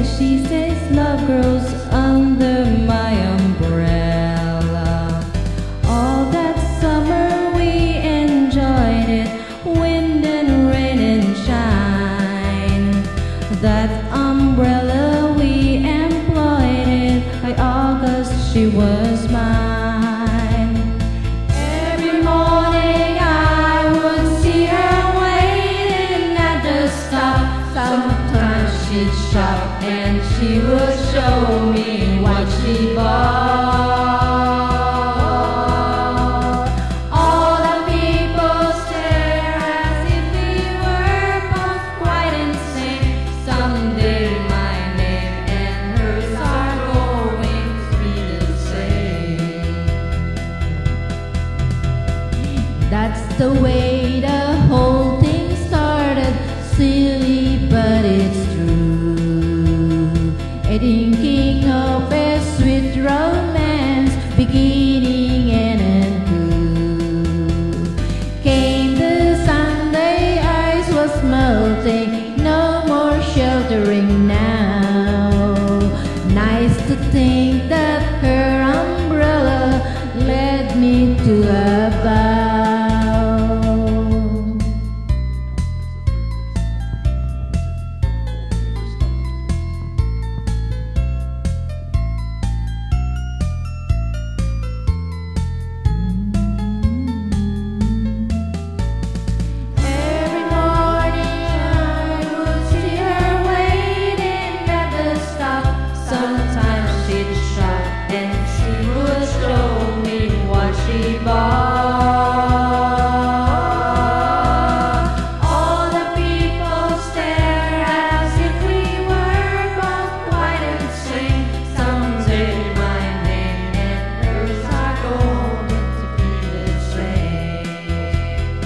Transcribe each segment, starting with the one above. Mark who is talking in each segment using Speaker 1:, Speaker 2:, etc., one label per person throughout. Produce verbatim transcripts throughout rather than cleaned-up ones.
Speaker 1: she says love grows under my umbrella. All that summer we enjoyed it, wind and rain and shine. That umbrella we employed it, by August she was mine. Every morning I would see her waiting at the stop. Sometimes she'd shop and she would show me what she bought. All the people stare as if we were both quite insane. Someday my name and hers are going to be the same. That's the way the whole thing started. Silly, but it's true. A thinking of a sweet romance, beginning and end. Came the Sunday, ice was melting, no more sheltering now. Nice to think that her umbrella led me to a bow. All the people stare as if we were both quite insane. Someday my name and hers are going to be the same.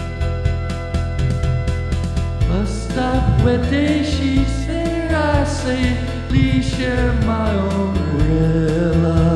Speaker 2: Bus stop waiting, she's there, I say, please share my umbrella.